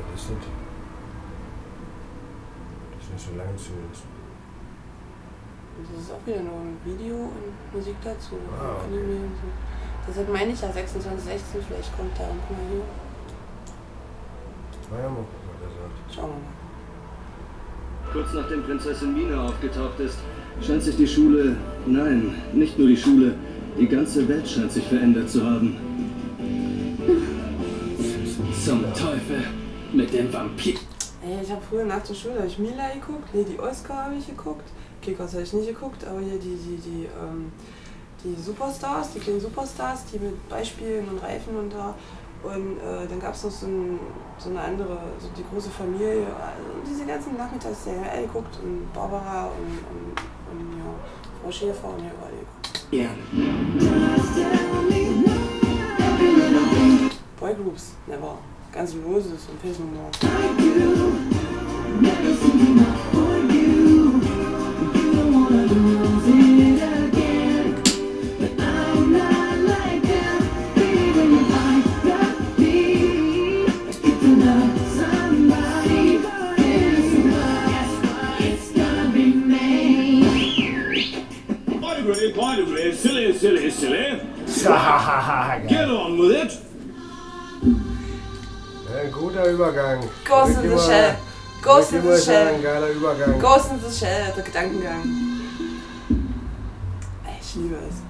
Was ist das? Das ist nicht so lang zumindest. Das ist auch wieder nur ein Video und Musik dazu. Ah, okay. Anime und so. Deshalb meine ich ja 26, 16, vielleicht kommt da guck mal hier. Na ja, mal gucken, was er sagt. Schauen wir mal. Kurz nachdem Prinzessin Mina aufgetaucht ist, scheint sich die Schule, nein, nicht nur die Schule, die ganze Welt scheint sich verändert zu haben. Zum Teufel mit dem Vampir. Ey, ich habe früher nach der Schule Mila geguckt, Lady Oscar habe ich geguckt, Kickers habe ich nicht geguckt, aber hier die Superstars, die kleinen Superstars, die mit Beispielen und Reifen und da. Und dann gab es noch so eine andere, so die große Familie, also diese ganzen Nachmittagsserien geguckt und Barbara und ja, Frau Schäfer und ja, alle. Ja. Boygroups, never. Ganz Loses und Face No More. Silly. Get on with it. Ja, ein guter Übergang. Ghost in the Shell. Ghost in the Shell. Ein geiler Übergang. Ghost in the Shell, der Gedankengang. Ich liebe es.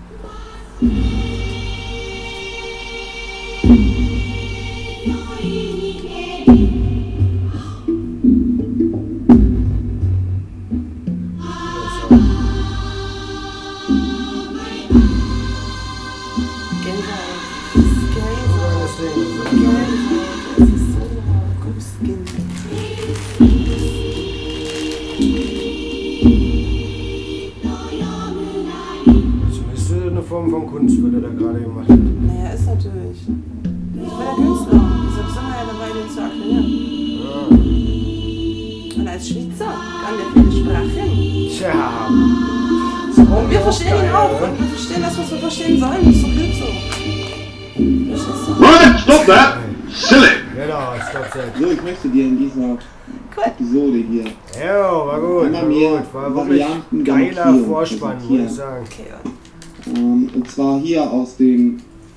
Form von Kunst, was er da gerade gemacht hat. Naja, ist natürlich. Ich war der Künstler. Deshalb sind wir ja dabei, den zu akquirieren. Ja. Und als Schweizer kann der viele Sprachen. Tja. Und wir verstehen ihn auch. Und wir verstehen das, was wir verstehen sollen. Das ist doch gut so. Verstehst du? Right, stop that! Silly! Genau, stopp that. So, ich möchte dir in dieser Episode hier Ja, war gut. immer mehr War wirklich Varianten der geiler Markierung Vorspann, muss ich präsentieren. sagen. Okay, ja. Und zwar hier aus dem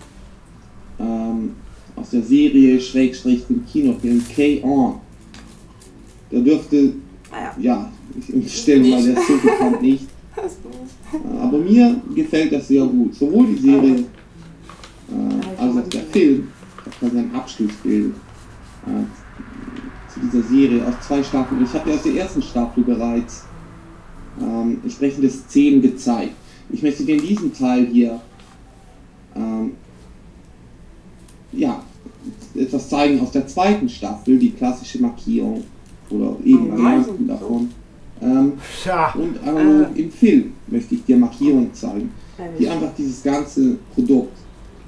aus der Serie Schrägstrich dem Kinofilm K-On! Der dürfte, ja, ich unterstelle mal, der ist so bekannt nicht. Aber mir gefällt das sehr gut. Sowohl die Serie als auch der Film, das war sein Abschlussbild zu dieser Serie aus 2 Staffeln. Ich habe ja aus der ersten Staffel bereits entsprechende Szenen gezeigt. Ich möchte dir in diesem Teil hier ja, etwas zeigen aus der 2. Staffel, die klassische Markierung oder eben Varianten davon. Und analog im Film möchte ich dir Markierungen zeigen, die einfach dieses ganze Produkt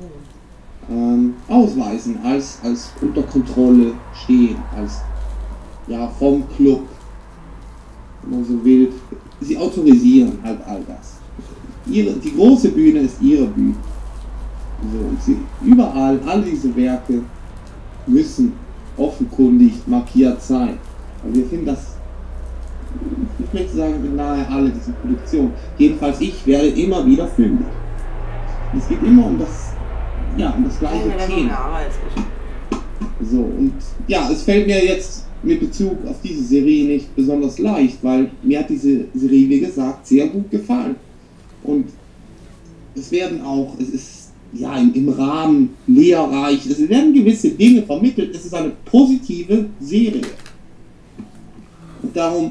ausweisen, als unter Kontrolle stehen, als ja, vom Club, wenn man so will. Sie autorisieren halt all das. Die große Bühne ist ihre Bühne. So, und überall, all diese Werke müssen offenkundig markiert sein. Und wir finden das, ich möchte sagen, in nahe alle diese Produktionen. Jedenfalls ich werde immer wieder fündig. Es geht immer um das, ja, um das gleiche Thema. So, und ja, es fällt mir jetzt mit Bezug auf diese Serie nicht besonders leicht, weil mir hat diese Serie, wie gesagt, sehr gut gefallen. Und es werden auch, es ist ja im Rahmen lehrreich, es werden gewisse Dinge vermittelt, es ist eine positive Serie. Und darum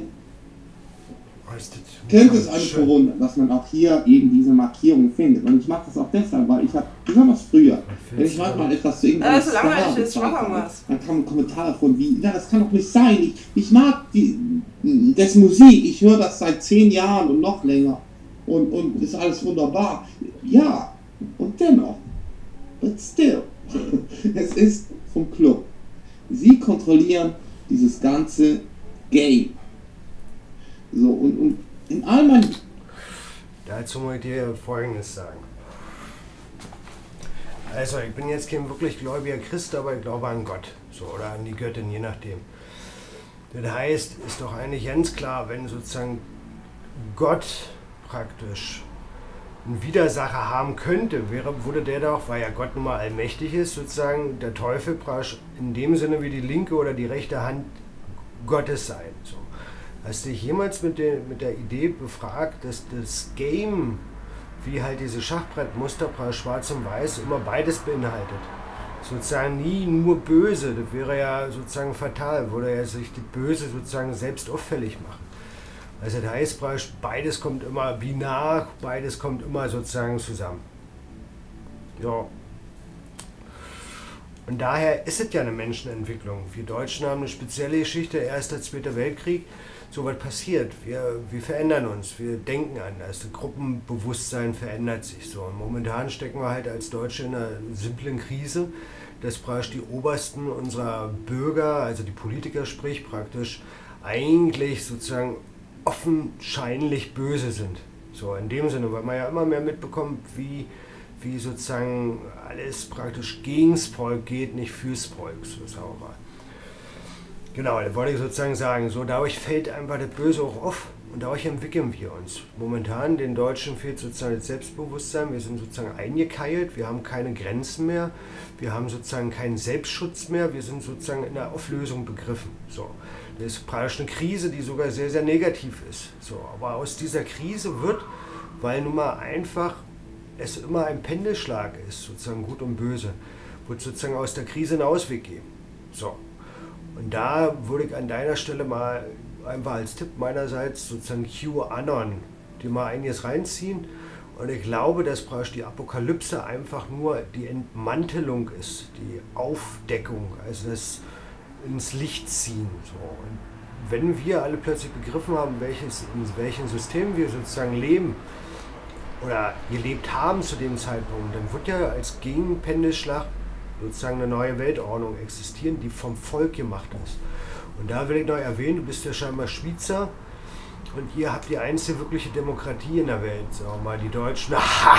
könnte es einen verwundern, dass man auch hier eben diese Markierung findet. Und ich mache das auch deshalb, weil ich habe besonders früher, wenn ich manchmal etwas zu irgendwas so langweilig ist, mach mal was. Dann kamen Kommentare von wie, na das kann doch nicht sein, ich mag das Musik, ich höre das seit 10 Jahren und noch länger. Und ist alles wunderbar. Ja, und dennoch, but still, es ist vom Club. Sie kontrollieren dieses ganze Game. So, und in all meinen... Dazu muss ich dir Folgendes sagen. Also ich bin jetzt kein wirklich gläubiger Christ, aber ich glaube an Gott, so, oder an die Göttin, je nachdem. Das heißt, ist doch eigentlich ganz klar, wenn sozusagen Gott praktisch einen Widersacher haben könnte, würde der doch, weil ja Gott nun mal allmächtig ist, sozusagen der Teufel praktisch in dem Sinne wie die linke oder die rechte Hand Gottes sein. So. Hast du dich jemals mit der Idee befragt, dass das Game, wie halt diese Schachbrettmuster, schwarz und weiß, immer beides beinhaltet? Sozusagen nie nur böse, das wäre ja sozusagen fatal, würde er sich das Böse sozusagen selbst auffällig machen. Also das heißt, beides kommt immer binar, beides kommt immer sozusagen zusammen. Ja. Und daher ist es ja eine Menschenentwicklung. Wir Deutschen haben eine spezielle Geschichte, Erster, Zweiter Weltkrieg, so was passiert. Wir verändern uns, wir denken anders, das Gruppenbewusstsein verändert sich so. Und momentan stecken wir halt als Deutsche in einer simplen Krise, dass praktisch die Obersten unserer Bürger, also die Politiker sprich, praktisch eigentlich sozusagen offenscheinlich böse sind. So in dem Sinne, weil man ja immer mehr mitbekommt, wie sozusagen alles praktisch gegens Volk geht, nicht fürs Volk, so sagen wir mal. Genau, das wollte ich sozusagen sagen. So, dadurch fällt einfach das Böse auch auf und dadurch entwickeln wir uns. Momentan den Deutschen fehlt sozusagen das Selbstbewusstsein, wir sind sozusagen eingekeilt, wir haben keine Grenzen mehr, wir haben sozusagen keinen Selbstschutz mehr, wir sind sozusagen in der Auflösung begriffen. So. Das ist praktisch eine Krise, die sogar sehr, sehr negativ ist. So, aber aus dieser Krise wird, weil nun mal einfach es immer ein Pendelschlag ist, sozusagen Gut und Böse, wird sozusagen aus der Krise einen Ausweg geben. So. Und da würde ich an deiner Stelle mal einfach als Tipp meinerseits sozusagen QAnon, die mal einiges reinziehen. Und ich glaube, dass praktisch die Apokalypse einfach nur die Entmantelung ist, die Aufdeckung, also das ins Licht ziehen. So. Und wenn wir alle plötzlich begriffen haben, in welchem System wir sozusagen leben oder gelebt haben zu dem Zeitpunkt, dann wird ja als Gegenpendelschlag sozusagen eine neue Weltordnung existieren, die vom Volk gemacht ist. Und da will ich noch erwähnen, du bist ja scheinbar Schweizer und ihr habt die einzige wirkliche Demokratie in der Welt. Sagen wir mal, die Deutschen,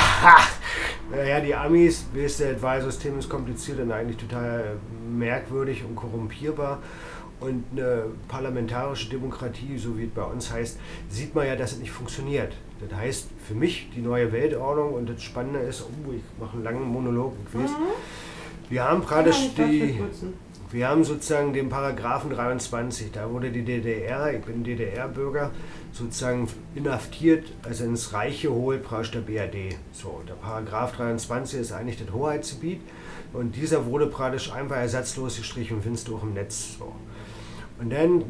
naja, die Amis, das Wahlsystem ist kompliziert und eigentlich total merkwürdig und korrumpierbar. Und eine parlamentarische Demokratie, so wie es bei uns heißt, sieht man ja, dass es nicht funktioniert. Das heißt, für mich die neue Weltordnung, und das Spannende ist, ich mache einen langen Monolog, ich weiß, wir haben praktisch wir haben sozusagen den Paragraphen 23, da wurde die DDR, ich bin DDR-Bürger, sozusagen inhaftiert, also ins Reich geholt, praktisch der BRD. So, der Paragraph 23 ist eigentlich das Hoheitsgebiet und dieser wurde praktisch einfach ersatzlos gestrichen und findest du auch im Netz. So. Und dann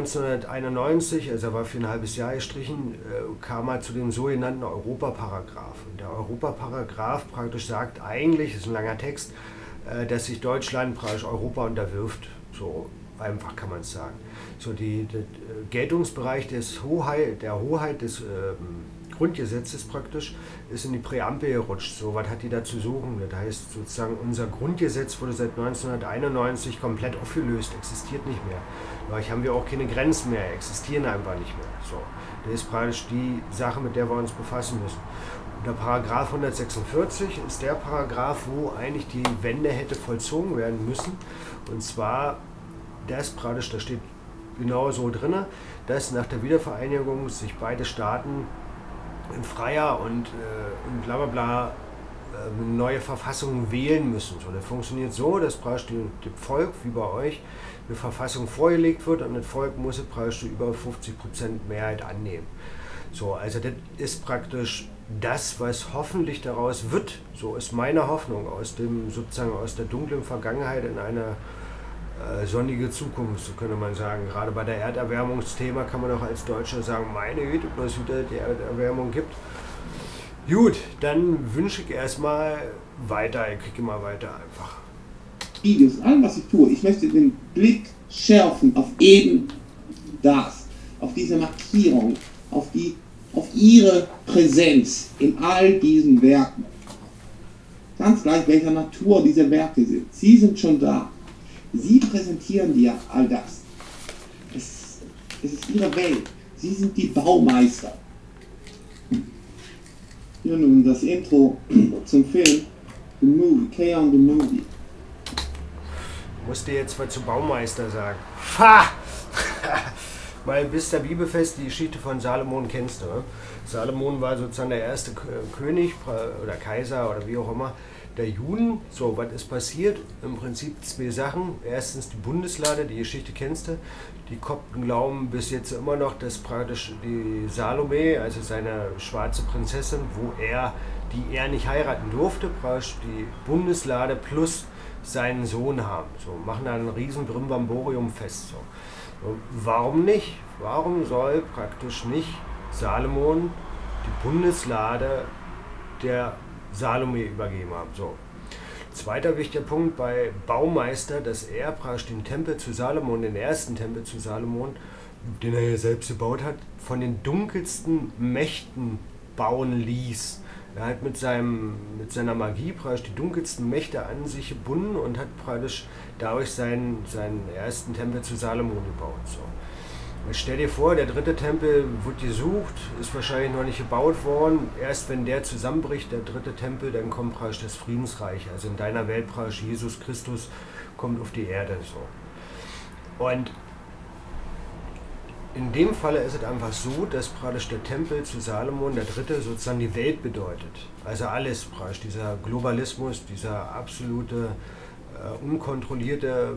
1991, also er war für ein halbes Jahr gestrichen, kam er zu dem sogenannten Europaparagraph. Und der Europaparagraph praktisch sagt eigentlich, das ist ein langer Text, dass sich Deutschland praktisch Europa unterwirft. So einfach kann man es sagen. So der Geltungsbereich der Hoheit des Grundgesetzes praktisch ist in die Präambel gerutscht. So, was hat die da zu suchen? Das heißt sozusagen, unser Grundgesetz wurde seit 1991 komplett aufgelöst, existiert nicht mehr. Dadurch haben wir auch keine Grenzen mehr, existieren einfach nicht mehr. So, das ist praktisch die Sache, mit der wir uns befassen müssen. Und der Paragraph 146 ist der Paragraph, wo eigentlich die Wende hätte vollzogen werden müssen. Und zwar, das praktisch, da steht genau so drin, dass nach der Wiedervereinigung sich beide Staaten in freier und bla bla bla eine neue Verfassung wählen müssen. So, das funktioniert so, dass praktisch dem Volk, wie bei euch, eine Verfassung vorgelegt wird und das Volk muss es praktisch über 50% Mehrheit annehmen. So, also das ist praktisch das, was hoffentlich daraus wird. So ist meine Hoffnung aus der dunklen Vergangenheit in eine sonnige Zukunft, so könnte man sagen. Gerade bei der Erderwärmungsthema kann man auch als Deutscher sagen, meine Güte, bloß wieder die Erderwärmung gibt. Gut, dann wünsche ich erstmal weiter, ich kriege immer weiter einfach. Videos, allem was ich tue, ich möchte den Blick schärfen auf eben das, auf diese Markierung, auf ihre Präsenz in all diesen Werken. Ganz gleich, welcher Natur diese Werke sind. Sie sind schon da. Sie präsentieren dir all das. Es ist ihre Welt. Sie sind die Baumeister. Hier nun das Intro zum Film. The Movie, K-On! The Movie. Musste jetzt was zu Baumeister sagen. Ha! Weil bis der Bibelfest die Geschichte von Salomon kennst du. Ne? Salomon war sozusagen der erste König oder Kaiser oder wie auch immer der Juden. So, was ist passiert? Im Prinzip zwei Sachen. Erstens die Bundeslade, die Geschichte kennst du. Die Kopten glauben bis jetzt immer noch, dass praktisch die Salome, also seine schwarze Prinzessin, die er nicht heiraten durfte, praktisch die Bundeslade plus seinen Sohn haben. So, machen da ein riesen Brimborium fest. So. Warum nicht? Warum soll praktisch nicht Salomon die Bundeslade der Salome übergeben haben? So. Zweiter wichtiger Punkt bei Baumeister, dass er praktisch den Tempel zu Salomon, den ersten Tempel zu Salomon, den er ja selbst gebaut hat, von den dunkelsten Mächten bauen ließ. Er hat mit seiner Magie praktisch die dunkelsten Mächte an sich gebunden und hat praktisch dadurch seinen ersten Tempel zu Salomon gebaut. So. Jetzt stell dir vor, der dritte Tempel wird gesucht, ist wahrscheinlich noch nicht gebaut worden. Erst wenn der zusammenbricht, der dritte Tempel, dann kommt praktisch das Friedensreich. Also in deiner Welt praktisch Jesus Christus kommt auf die Erde. So. Und in dem Falle ist es einfach so, dass praktisch der Tempel zu Salomon, der dritte, sozusagen die Welt bedeutet. Also alles praktisch, dieser Globalismus, dieser absolute, unkontrollierte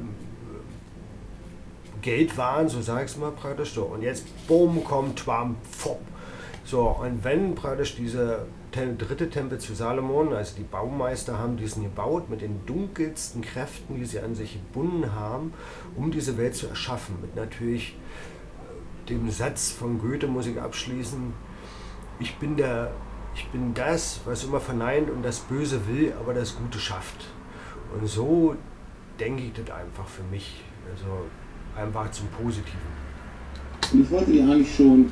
Geldwahn, so sag ich es mal praktisch. So. Und jetzt, bumm, kommt Twam, fopp. So, und wenn praktisch dieser dritte Tempel zu Salomon, also die Baumeister haben diesen gebaut mit den dunkelsten Kräften, die sie an sich gebunden haben, um diese Welt zu erschaffen, mit natürlich dem Satz von Goethe muss ich abschließen, ich bin das, was immer verneint und das Böse will, aber das Gute schafft. Und so denke ich das einfach für mich, also einfach zum Positiven. Und ich wollte dir eigentlich schon,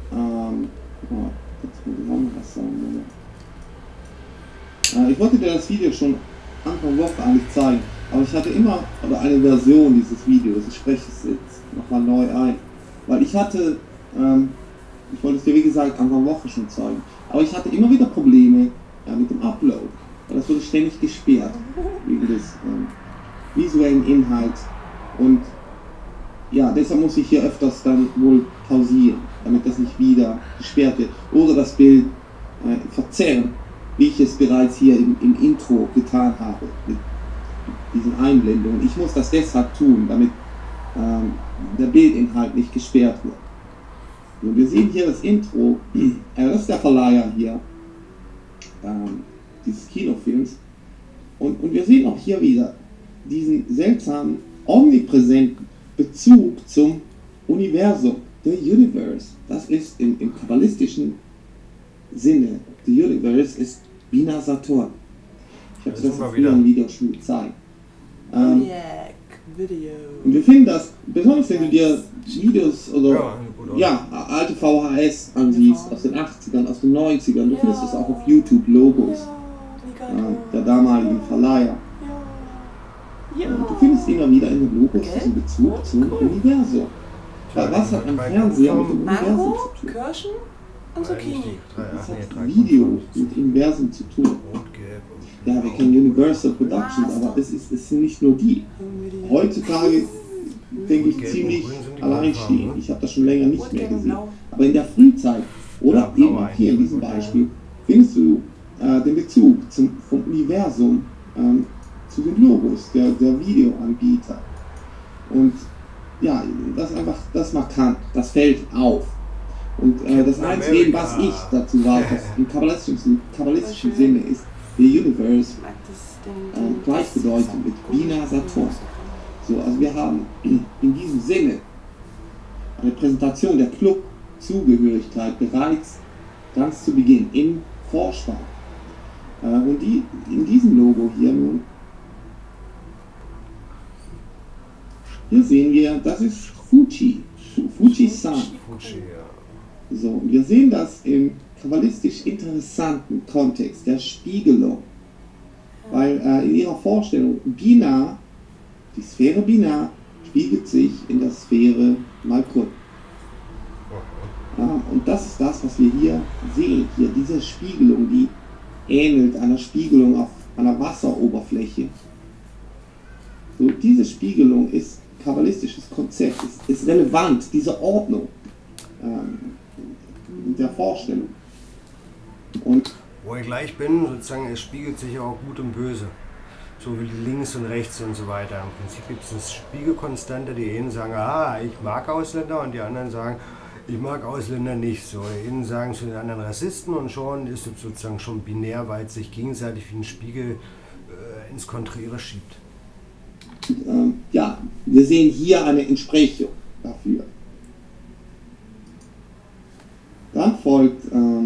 ich wollte dir das Video schon Anfang Woche eigentlich zeigen, aber ich hatte immer eine Version dieses Videos, ich spreche es jetzt nochmal neu ein. Weil ich hatte, ich wollte es dir wie gesagt Anfang Woche schon zeigen, aber ich hatte immer wieder Probleme mit dem Upload. Weil das wurde ständig gesperrt, wegen des visuellen Inhalts. Und ja, deshalb muss ich hier öfters dann wohl pausieren, damit das nicht wieder gesperrt wird. Oder das Bild verzerren, wie ich es bereits hier im Intro getan habe, mit diesen Einblendungen. Ich muss das deshalb tun, damit der Bildinhalt nicht gesperrt wird. Und wir sehen hier das Intro, er ist der Verleiher hier dieses Kinofilms und wir sehen auch hier wieder diesen seltsamen, omnipräsenten Bezug zum Universum, the Universe. Das ist im kabbalistischen Sinne, the Universe ist Binah Saturn. Ich habe das in früheren Videos schon gezeigt. Und wir finden das, besonders wenn du dir Videos oder alte VHS ansiehst, aus den 80ern, aus den 90ern, du findest das auch auf YouTube, Logos der damaligen Verleiher. Und du findest immer wieder in den Logos diesen Bezug zum Universum. Was hat ein Fernseher mit dem Universum zu tun? Kirschen und Zucchini. Was hat Video mit dem Universum zu tun? Ja, wir kennen Universal Productions, aber es sind nicht nur die. Heutzutage denke ich ziemlich alleinstehend. Ich habe das schon länger nicht mehr gesehen. Aber in der Frühzeit oder eben auch hier in diesem Beispiel findest du den Bezug vom Universum zu den Logos der Videoanbieter. Und ja, das ist einfach das markant, das fällt auf. Und das Einzige, was ich dazu weiß, im kabbalistischen Sinne ist, the Universe gleichbedeutend mit Binah Saturn. So, also wir haben in diesem Sinne eine Präsentation der Club-Zugehörigkeit bereits ganz zu Beginn im Vorspann. Und in diesem Logo hier nun, hier sehen wir, das ist Fuji-san. So, und wir sehen das im kabbalistisch interessanten Kontext der Spiegelung, weil in ihrer Vorstellung Binah, die Sphäre Binah, spiegelt sich in der Sphäre Malkut. Und das ist das, was wir hier sehen, hier diese Spiegelung, die ähnelt einer Spiegelung auf einer Wasseroberfläche. So, diese Spiegelung ist kabbalistisches Konzept, ist relevant, diese Ordnung der Vorstellung. Und wo ich gleich bin, sozusagen, es spiegelt sich auch Gut und Böse. So wie links und rechts und so weiter. Im Prinzip gibt es eine Spiegelkonstante, die einen sagen, ich mag Ausländer, und die anderen sagen, ich mag Ausländer nicht. So, die einen sagen zu den anderen Rassisten, und schon ist es sozusagen schon binär, weil es sich gegenseitig wie ein Spiegel ins Konträre schiebt. Ja, wir sehen hier eine Entsprechung dafür. Dann folgt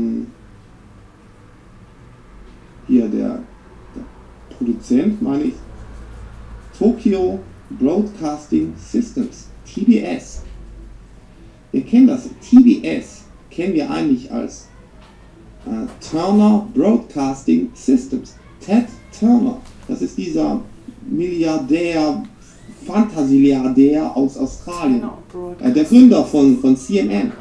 hier der Produzent, meine ich, Tokyo Broadcasting Systems, TBS. Wir kennen das, TBS kennen wir eigentlich als Turner Broadcasting Systems. Ted Turner, das ist dieser Milliardär, Fantasiliardär aus Australien, der Gründer von CNN,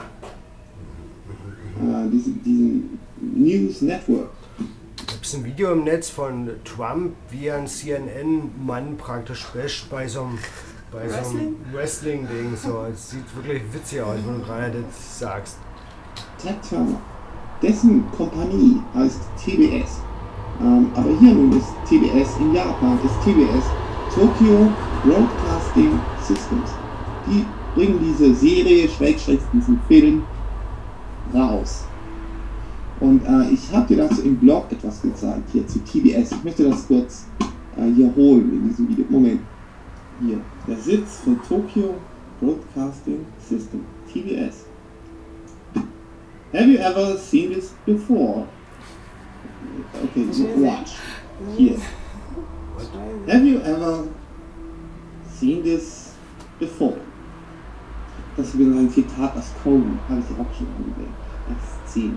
diesen News Network. Gibt es ein Video im Netz von Trump, wie ein CNN-Mann praktisch basht bei so einem Wrestling-Ding. So, es sieht wirklich witzig aus, wenn du gerade das sagst. Ted Turner, dessen Kompanie heißt TBS. Aber hier nun ist TBS in Japan, ist TBS Tokyo Broadcasting Systems. Die bringen diese Serie, diesen Film raus. Und ich habe dir dazu im Blog etwas gezeigt, hier zu TBS. Ich möchte das kurz hier holen in diesem Video. Moment. Hier, der Sitz von Tokyo Broadcasting System, TBS. Have you ever seen this before? Okay, watch. Here. Have you ever seen this before? Das ist wieder ein Zitat aus Cohen, habe ich auch schon angewählt. Als 10.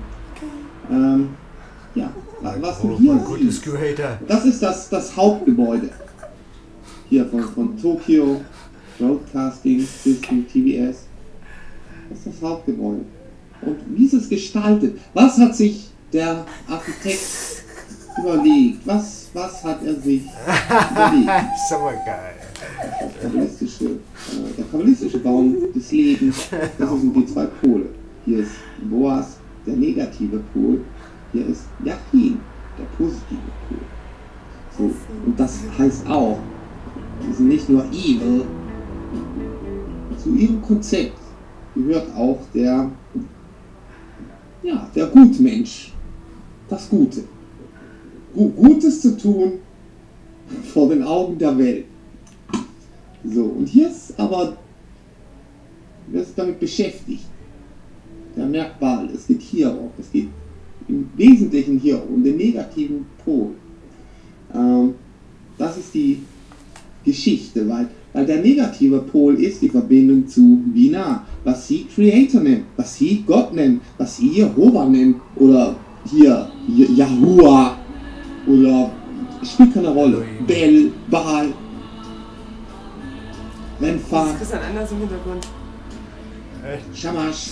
Ja, was du hier siehst, das ist das Hauptgebäude hier von Tokyo Broadcasting System, TBS. Das ist das Hauptgebäude. Und wie ist es gestaltet? Was hat sich der Architekt überlegt? Was hat er sich überlegt? Das ist aber geil. Der kabbalistische Baum des Lebens, das sind die zwei Pole. Hier ist Boas, der negative Pol, hier ist Yachin, der positive Pol. So, und das heißt auch, sie sind nicht nur evil, zu ihrem Konzept gehört auch der Gutmensch, das Gute. Gutes zu tun vor den Augen der Welt. So, und hier ist aber, wer ist damit beschäftigt? Der Merkmal, es geht hier auch, es geht im Wesentlichen hier um den negativen Pol. Das ist die Geschichte, weil der negative Pol ist die Verbindung zu Binah, was sie Creator nennen, was sie Gott nennen, was sie Jehova nennen, oder hier Yahuwah, oder spielt keine Rolle, Bel, Baal, Renfa, Das ist ein anderes im Hintergrund. Shamash,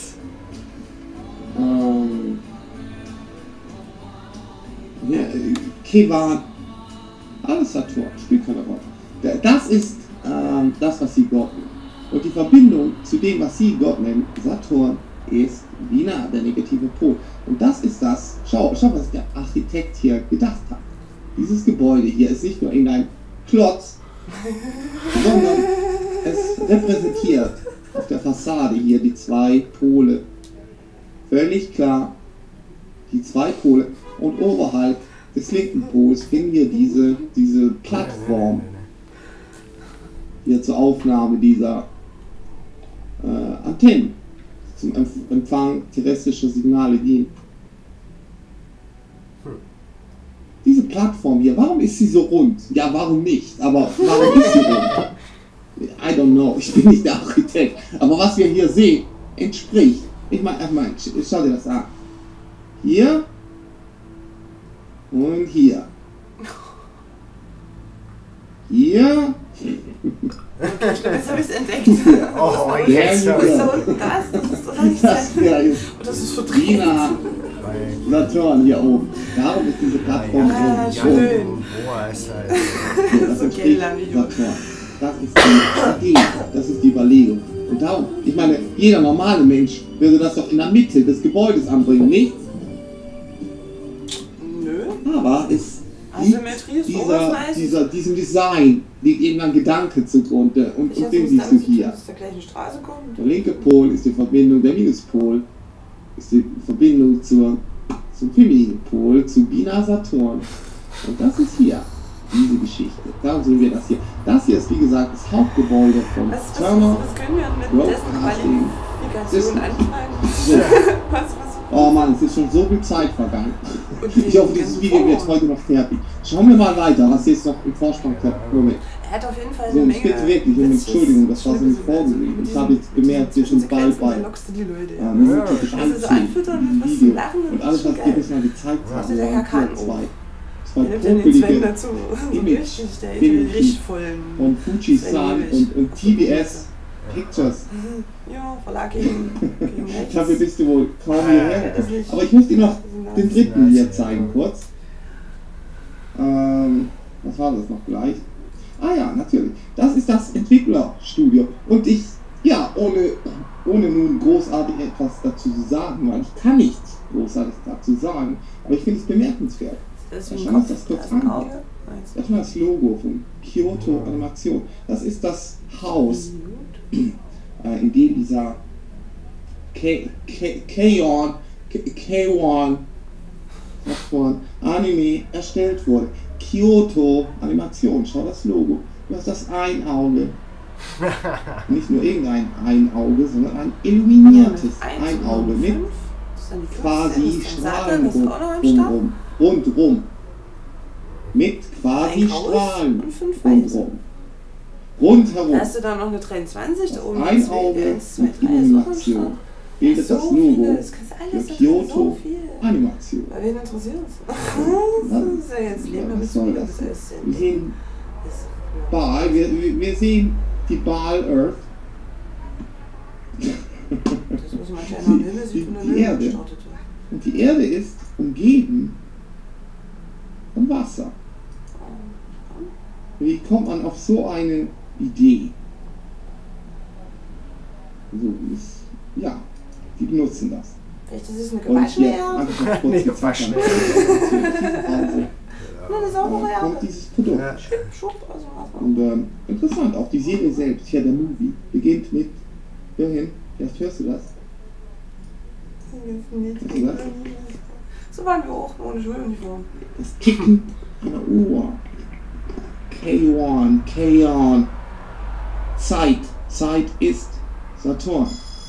Kevan, alles Saturn, spielt keine Rolle. Das ist das, was sie Gott nennen. Und die Verbindung zu dem, was sie Gott nennen, Saturn, ist Binah, der negative Pol. Und das ist das, schau, was der Architekt hier gedacht hat. Dieses Gebäude hier ist nicht nur irgendein Klotz, sondern es repräsentiert auf der Fassade hier die zwei Pole. Völlig klar, die zwei Pole. Und oberhalb des linken Pols finden wir diese Plattform hier zur Aufnahme dieser Antennen zum Empfang terrestrischer Signale dienen. Diese Plattform hier, warum ist sie so rund? Ja, warum nicht? Aber warum ist sie rund? I don't know, ich bin nicht der Architekt. Aber was wir hier sehen, entspricht. Ich meine, schau dir das an. Hier und hier. Hier. Okay, ich glaube, jetzt habe ich es entdeckt. Oh, jetzt. Wo ist da unten das? Das ist doch nicht Das hier ist das ist verdreht. Binah. Saturn hier oben. Darum ist diese Plattform Ja, so schön. Boah, ist halt. Das So entsteht Gel-Video. Saturn. Das ist die Idee, das ist die Überlegung. Und darum, ich meine, jeder normale Mensch würde das doch in der Mitte des Gebäudes anbringen, nicht? Nö. Aber es Asymmetrie ist sowas nice. diesem Design liegt eben ein Gedanke zugrunde. Und Ich den siehst du hier. aus der gleichen Straße kommt. Der linke Pol ist die Verbindung, der Minuspol ist die Verbindung zum femininen Pol, zu Bina Saturn. Und das ist hier, diese Geschichte. Darum sehen wir das hier. Das hier ist, wie gesagt, das Hauptgebäude von Was Turner. können wir mit dessen Qualifikation anfangen? So. Was? Oh Mann, es ist schon so viel Zeit vergangen. Und Ich hoffe, dieses Video wird heute noch fertig. Schauen wir mal weiter, was jetzt noch im Vorspann kommt. Moment. Er hat auf jeden Fall So, eine und Menge. ich bitte wirklich um Entschuldigung, das war so nicht vorgesehen. Ich habe jetzt gemerkt, wir sind bald bei lockst du die Leute. typisch Also so anfüttern mit was zu lachen und alles, was wir bisher gezeigt haben, Also der Herr waren Kahn zwei Er nimmt ja den Sven popelige dazu. So Image. richtig, der Image richtig vollen. von Fuji-san und TBS Pictures. Ja, Verlag gegen rechts. Dafür bist du wohl kaum hierher das gekommen. nicht. Aber ich möchte dir noch den dritten nice. hier zeigen, kurz. Was war das noch gleich? Ah ja, natürlich. Das ist das Entwicklerstudio. Und ich, ja, ohne nun großartig etwas dazu zu sagen, weil ich kann nichts großartig dazu sagen, aber ich finde es bemerkenswert. Das ist Schauen wir uns das kurz an. Auge. Das war das Logo von Kyoto Animation. Das ist das Haus, in dem dieser K-1 Anime erstellt wurde. Kyoto Animation, schau das Logo. Du hast das ein Auge. Nicht nur irgendein ein Auge, sondern ein illuminiertes ein Auge mit quasi Strahlen rundrum. Mit quasi Strahlen rundrum. Rundherum. Hast du da noch eine 23 da oben? Ein Auge 1, 2, mit 3 Illumination. Bildet das Logo Das kannst du für alles, Kyoto Animation. Bei wen interessiert es? Das ist ja jetzt Leben, Was soll das? Wir ist sehen Baal, wir sehen die Baal Earth. Das muss man ja am Himmel sich von der Die Löwe Erde. gestartet haben. Und die Erde ist umgeben von Wasser. Wie kommt man auf so eine Idee? So ist, ja, die benutzen das. Vielleicht ist es eine Und gewaschene hier Erde. einfach noch kurz Nee, die Zeit waschen. Eine saubere kommt Erde. dieses Produkt. Ja. Schub, also was. Und interessant, auch die Serie selbst, hier der Movie, beginnt mit, hör hin, vielleicht hörst du das. So waren wir auch ohne Schuluniform. Das Ticken einer Uhr. K1. Zeit ist Saturn.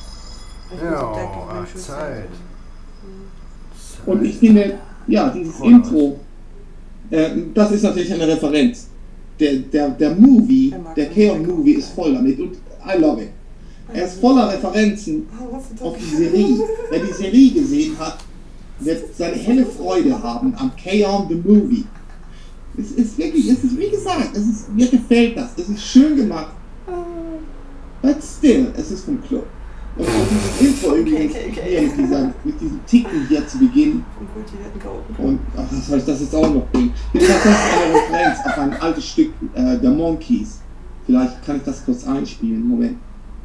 Ja, Zeit. Und ich finde, ja, dieses Intro, das ist natürlich eine Referenz. Der Movie, der K-On-Movie ist voll damit und I love it. Er ist voller Referenzen auf die Serie. Wer die Serie gesehen hat, wird seine helle Freude haben am K-On the Movie. Es ist wirklich, wie gesagt, mir gefällt das. Es ist schön gemacht. But still, es ist vom Club. Und auch dieses Intro übrigens hier mit diesem Ticken hier zu Beginn. Vom kultivierten Chaoten. Und ach, was soll ich das jetzt auch noch bringen? Wie gesagt, das ist eine Referenz auf ein altes Stück der Monkeys. Vielleicht kann ich das kurz einspielen. Moment.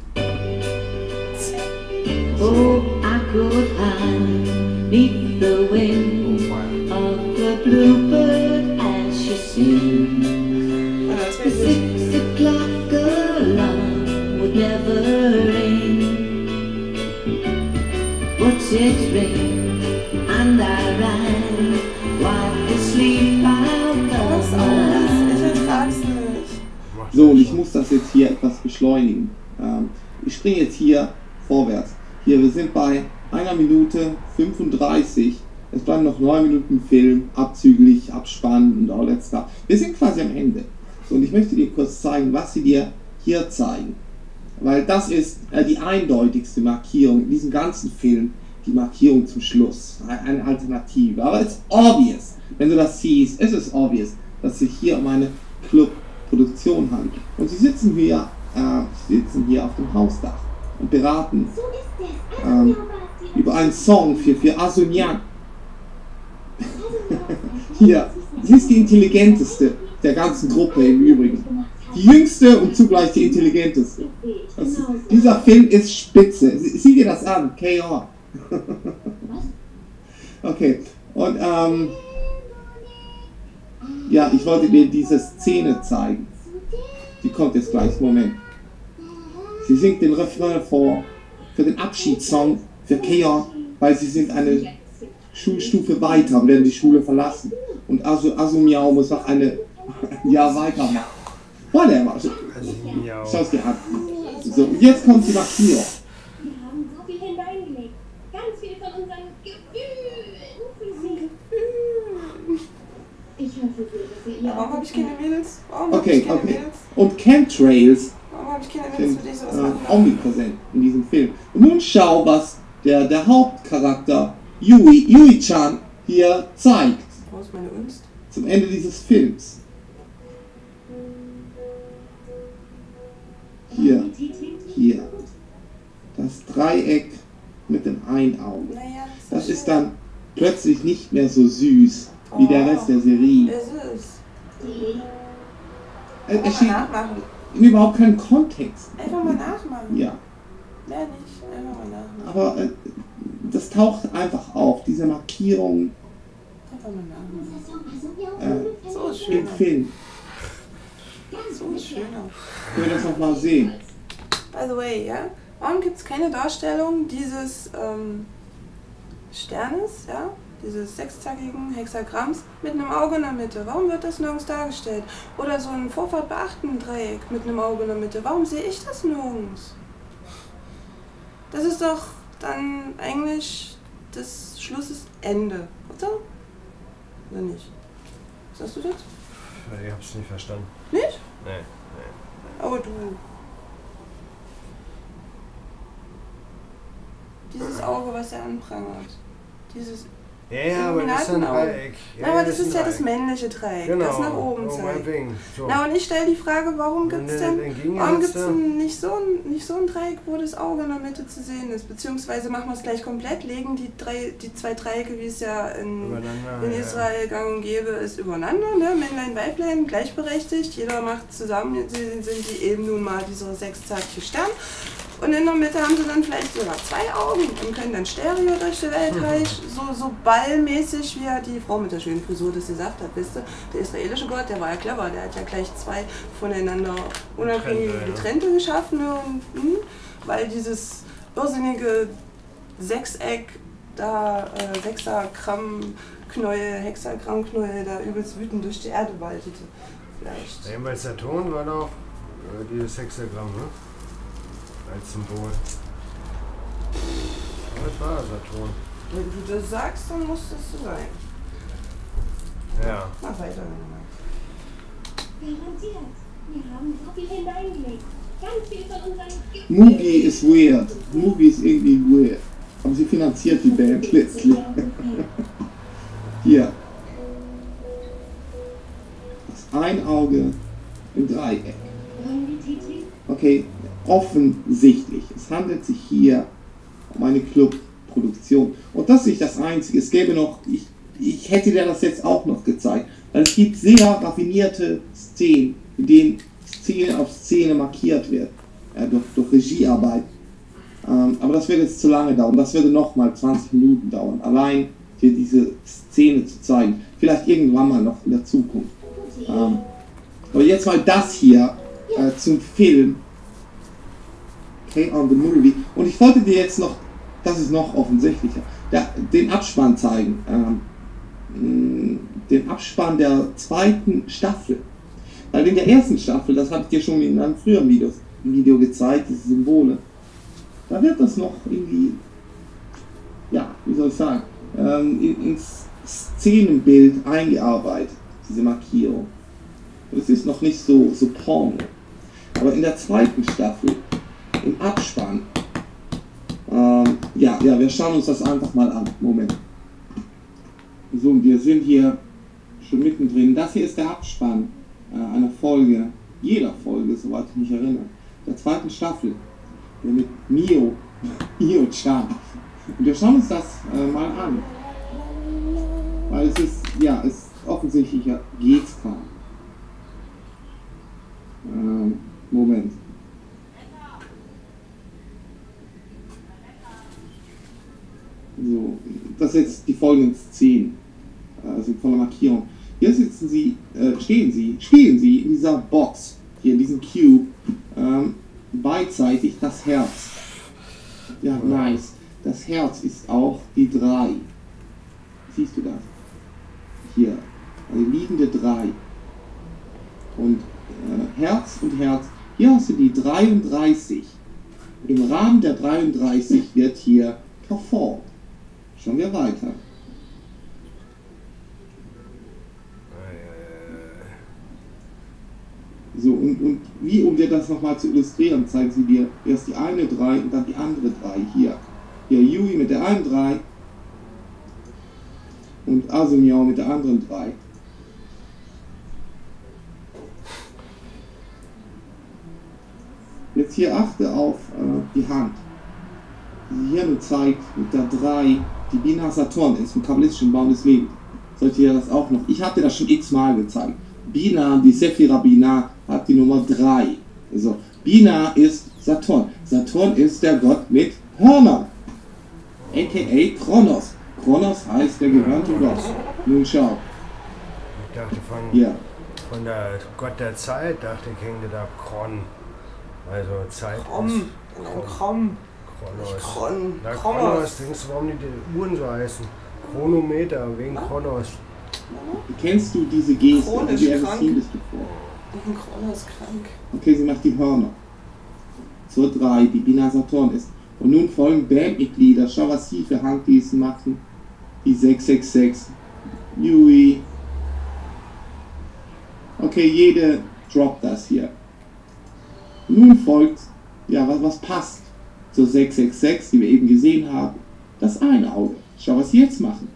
Oh, I could hide neath the wing of the bluebird as she sings. Und als The wir 6 o'clock alarm would never ring, but it rang, and I ran, wiped the sleep out was of my aus. eyes. Ich ertrag's nicht. So, und ich muss das jetzt hier etwas beschleunigen. Ich springe jetzt hier vorwärts. Hier, wir sind bei 1 Minute 35. Es bleiben noch 9 Minuten Film, abzüglich, Abspann und all that stuff. Wir sind quasi am Ende. So, und ich möchte dir kurz zeigen, was sie dir hier zeigen. Weil das ist die eindeutigste Markierung in diesem ganzen Film, die Markierung zum Schluss. Eine Alternative. Aber es ist obvious, wenn du das siehst, es ist obvious, dass es sich hier um eine Clubproduktion handelt. Und sie sitzen hier auf dem Hausdach und beraten über einen Song für Asunian. Hier, sie ist die intelligenteste der ganzen Gruppe im Übrigen. Die jüngste und zugleich die intelligenteste. Dieser Film ist spitze. Sieh dir das an, K.O. Okay, und ja, ich wollte dir diese Szene zeigen. Die kommt jetzt gleich, Moment. Sie singt den Refrain vor für den Abschiedssong für K.O., weil sie sind eine Schulstufe weiter und werden die Schule verlassen. Und Asumiao muss noch ein Jahr weitermachen. Whatever. Schau es dir an. So, und jetzt kommt die Markierung. Wir haben so viel hineingelegt. Ganz viel von unseren Gefühlen. Ich hoffe, ihr Warum habe ich keine Mädels? Warum Okay, hab ich keine okay. Mädels? Und Chemtrails Warum habe ich keine Mädels, sind für die ich sowas machen darf? omnipräsent in diesem Film. Und nun schau, was der Hauptcharakter Yui-chan hier zeigt. Wo ist meine Unst? Zum Ende dieses Films. Hier. Das Dreieck mit dem Einauge. Naja, Das ist dann plötzlich nicht mehr so süß wie der Rest der Serie. Es ist. Es Einfach steht mal nachmachen. in überhaupt keinen Kontext. Einfach mal nachmachen. Ja, Mehr nicht. Einfach mal nachmachen. aber das taucht einfach auf, diese Markierung Einfach mal nachmachen. So ist im schöner. Film. So ist schöner. Können wir das nochmal sehen? By the way, ja? Warum gibt es keine Darstellung dieses Sternes, ja? Dieses sechszackigen Hexagramms mit einem Auge in der Mitte? Warum wird das nirgends dargestellt? Oder so ein Vorfahrt-Beachten-Dreieck mit einem Auge in der Mitte? Warum sehe ich das nirgends? Das ist doch dann eigentlich des Schlusses Ende, oder? Oder nicht? Was sagst du jetzt? Ich hab's nicht verstanden. Nicht? Nee. Aber du. Dieses Auge, was er anprangert. Dieses. Ja, aber das ist ein Illuminatenauge. Dreieck. Na, aber das ein ist ja das Dreieck. männliche Dreieck, Genau. das nach oben Oh, zeigt. meinetwegen. So. Na, und ich stelle die Frage, warum gibt es denn warum gibt's denn nicht so ein Dreieck, wo das Auge in der Mitte zu sehen ist? Beziehungsweise machen wir es gleich komplett, legen die zwei Dreiecke, wie es ja in Israel gang und gäbe ist, übereinander, ne? Männlein, Weiblein, gleichberechtigt, jeder macht zusammen, sind die eben nun mal dieser sechszackige Stern. Und in der Mitte haben sie dann vielleicht sogar zwei Augen und können dann Stereo durch die Welt reichen, so ballmäßig, wie ja die Frau mit der schönen Frisur das gesagt hat, wisst ihr? Der israelische Gott, der war ja clever, der hat ja gleich zwei voneinander unabhängige getrennte geschaffen. Und, weil dieses irrsinnige Sechseck, da Hexagrammknäuel, da übelst wütend durch die Erde waltete. Vielleicht. Jedenfalls Saturn war doch dieses Hexagramm, ne? Als Symbol. Das war Saturn. Wenn du das sagst, dann muss das so sein. Ja. Mach weiter, wenn du magst. Garantiert. Wir haben so viel hineingelegt. Ganz viel von unseren Gefühlen. Mugi ist weird. Mugi ist irgendwie weird. Aber sie finanziert die Band letztlich. Hier. Das Einauge im Dreieck. Okay, offensichtlich. Es handelt sich hier um eine Clubproduktion. Und das ist nicht das Einzige. Es gäbe noch, ich hätte dir das jetzt auch noch gezeigt, weil es gibt sehr raffinierte Szenen, in denen Szene auf Szene markiert wird. Ja, durch Regiearbeit. Aber das würde jetzt zu lange dauern. Das würde nochmal 20 Minuten dauern. Allein hier diese Szene zu zeigen. Vielleicht irgendwann mal noch in der Zukunft. Aber jetzt mal das hier zum Film. K-On! The Movie. Und ich wollte dir jetzt noch, das ist noch offensichtlicher, den Abspann zeigen. Den Abspann der zweiten Staffel. Weil in der ersten Staffel, das habe ich dir schon in einem früheren Video gezeigt, diese Symbole, da wird das noch irgendwie, ja, wie soll ich sagen, ins Szenenbild eingearbeitet, diese Markierung. Das ist noch nicht so porno. Aber in der zweiten Staffel, im Abspann, ja, wir schauen uns das einfach mal an. Moment. So, wir sind hier schon mittendrin. Das hier ist der Abspann einer Folge, jeder Folge, soweit ich mich erinnere, der zweiten Staffel, mit Mio-chan. Und wir schauen uns das mal an. Weil es ist, ja, offensichtlicher geht's kaum. Moment. So, das sind jetzt die folgenden Szenen. Also voller Markierung. Hier sitzen sie, spielen sie in dieser Box, hier in diesem Cube, beidseitig das Herz. Ja, nice. Das Herz ist auch die 3. Siehst du das? Hier, eine liegende 3. Und Herz und Herz. Hier hast du die 33. Im Rahmen der 33 wird hier performt. Schauen wir weiter. So, und wie, um dir das nochmal zu illustrieren, zeigen sie dir erst die eine 3 und dann die andere 3 hier. Hier Yui mit der einen 3 und Asemiao mit der anderen 3. Jetzt hier achte auf die Hand, die hier nur zeigt mit der 3, die Binah Saturn ist, vom kabbalistischen Baum des Lebens. Sollte ihr das auch noch? Ich habe dir das schon x-mal gezeigt. Binah, die Sephira Binah, hat die Nummer 3. Also, Binah ist Saturn. Saturn ist der Gott mit Hörnern. A.k.a. Kronos. Kronos heißt der gehörnte Gott. Nun schau. Ich dachte von der Gott der Zeit, dachte ich, hänge da Kron. Also Zeit Krom. ist Krom. Kronos. Na, Kronos, denkst du, warum die Uhren so heißen? Chronometer, wegen Kronos. Kennst du diese Geste? Chronisch Wie krank. bist du vor? Kronos krank. Okay, sie macht die Hörner. Zur 3, die Binah Saturn ist. Und nun folgen Bandmitglieder. Schau, was sie für Handgesten machen. Die 666. Yui. Okay, jede droppt das hier. Nun folgt, ja, was passt zur 666, die wir eben gesehen haben. Das eine Auge. Schau, was sie jetzt machen.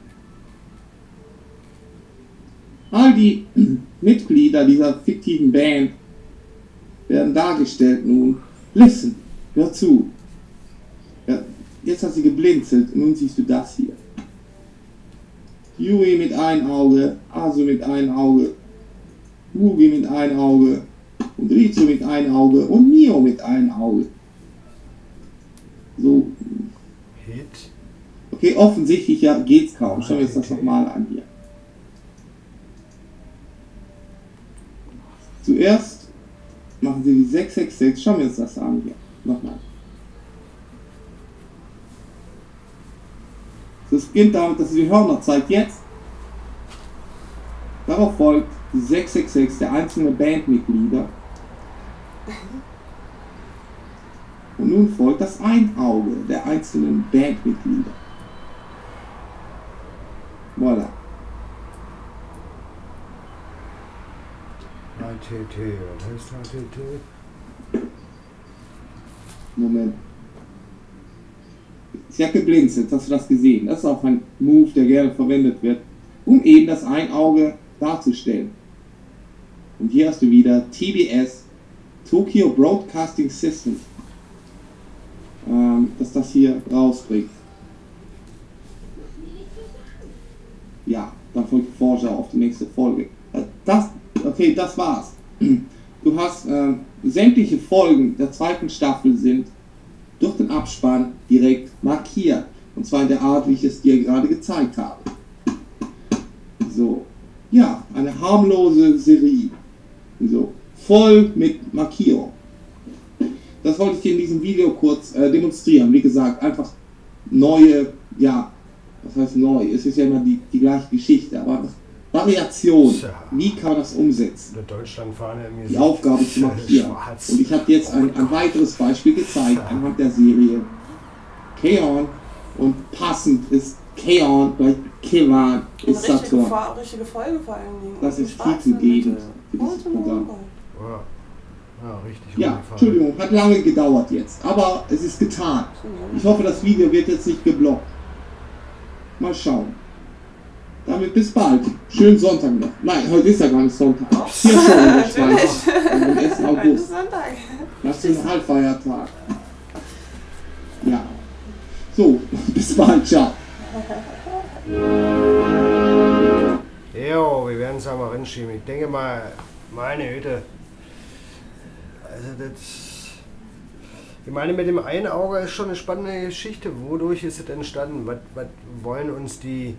All die Mitglieder dieser fiktiven Band werden dargestellt nun. Listen, hör zu. Ja, jetzt hat sie geblinzelt, nun siehst du das hier. Yui mit einem Auge, Asu mit einem Auge, Mugi mit einem Auge und Ritsu mit einem Auge und Mio mit einem Auge. So. Hit. Okay, offensichtlicher geht's kaum. Schauen wir uns das nochmal an hier. Zuerst machen sie die 666. Schauen wir uns das an hier. Nochmal. Es beginnt damit, dass sie die Hörner zeigt. Jetzt. Darauf folgt die 666 der einzelnen Bandmitglieder. Und nun folgt das Einauge der einzelnen Bandmitglieder. Voilà. HTT, was heißt HTT? Moment. Sie hat geblinzelt, hast du das gesehen? Das ist auch ein Move, der gerne verwendet wird, um eben das Einauge darzustellen. Und hier hast du wieder TBS, Tokyo Broadcasting System, dass das hier rausbringt. Ja, dann folgt Vorschau auf die nächste Folge. Okay, das war's. Du hast sämtliche Folgen der zweiten Staffel sind durch den Abspann direkt markiert. Und zwar in der Art, wie ich es dir gerade gezeigt habe. So. Ja, eine harmlose Serie. So. Voll mit Markierung. Das wollte ich dir in diesem Video kurz demonstrieren. Wie gesagt, einfach neue, ja, was heißt neu? Es ist ja immer die gleiche Geschichte, aber Variation. Wie kann man das umsetzen? Die Aufgabe zu markieren. Und ich habe jetzt ein weiteres Beispiel gezeigt anhand der Serie K-On! Und passend ist K-On! Gleich Kiran ist Saturn. Richtige Folge vor allen Dingen. Das ist titelgebend für dieses Programm. Ja, richtig. Ja, Entschuldigung, hat lange gedauert jetzt, aber es ist getan. Ich hoffe, das Video wird jetzt nicht geblockt. Mal schauen. Damit bis bald. Schönen Sonntag noch. Nein, heute ist ja gar nicht Sonntag. Hier schon in der Schweiz. Am 1. August. Das ist ein Halbfeiertag. Ja. So, bis bald. Ciao. Jo. mal rinschieben. Ich denke mal, meine Güte. Also das. Ich meine, mit dem einen Auge ist schon eine spannende Geschichte. Wodurch ist es entstanden? Was wollen uns die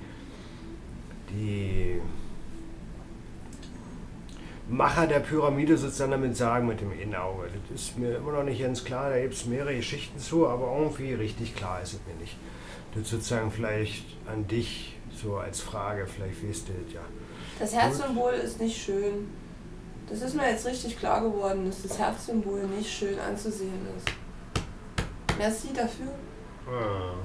Macher der Pyramide sozusagen damit sagen mit dem Innenauge? Das ist mir immer noch nicht ganz klar. Da gibt es mehrere Geschichten zu, aber irgendwie richtig klar ist es mir nicht. Das sozusagen vielleicht an dich so als Frage, vielleicht weißt du das ja. Das Herzsymbol ist nicht schön. Das ist mir jetzt richtig klar geworden, dass das Herzsymbol nicht schön anzusehen ist. Merci dafür. Ah.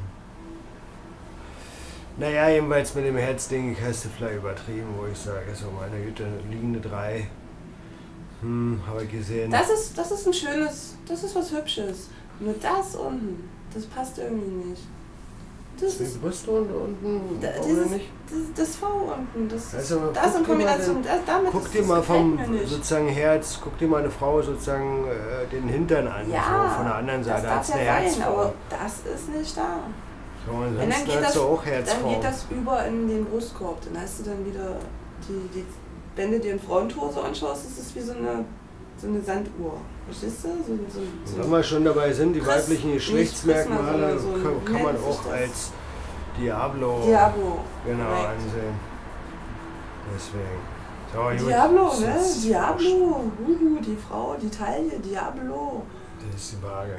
Naja, jedenfalls mit dem Herzding hast du vielleicht übertrieben, wo ich sage, so meine Güte, liegende 3. Habe ich gesehen. Das ist ein schönes, das ist was Hübsches. Nur das unten, das passt irgendwie nicht. Das Die ist Brüste unten nicht? das V unten, das Also, das in Kombination, damit guck das dir mal gefällt vom mir nicht. sozusagen Herz, guck dir mal eine Frau sozusagen den Hintern an, Ja, so von der anderen Seite, das als darf eine ja sein, Herzform. aber das ist nicht da. So, Und ansonsten dann geht, hast das, du auch dann Herzform. geht das über in den Brustkorb. Dann hast du dann wieder, wenn du dir ein Frauentor so anschaust, ist es wie so eine Sanduhr. Verstehst du? So Wenn wir schon dabei sind, die weiblichen nicht Geschlechtsmerkmale Prisma, sondern kann man nennt sich auch das. als Diablo Diablo. genau korrekt. ansehen. Deswegen. So, gut. Diablo, Das ne? ist- Diablo. Die Frau, die Taille, Diablo. Das ist die Waage.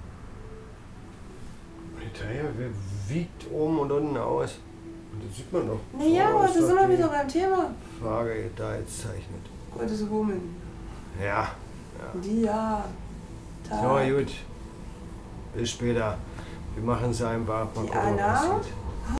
Die Taille wiegt oben und unten aus. Und das sieht man doch. Naja, So aber ist da doch sind wir die wieder beim Thema. Waage da jetzt zeichnet. Gottes Woman. Ja. Dia. So, gut. Bis später. Wir machen es einfach. Mal gucken, was Diana? passiert.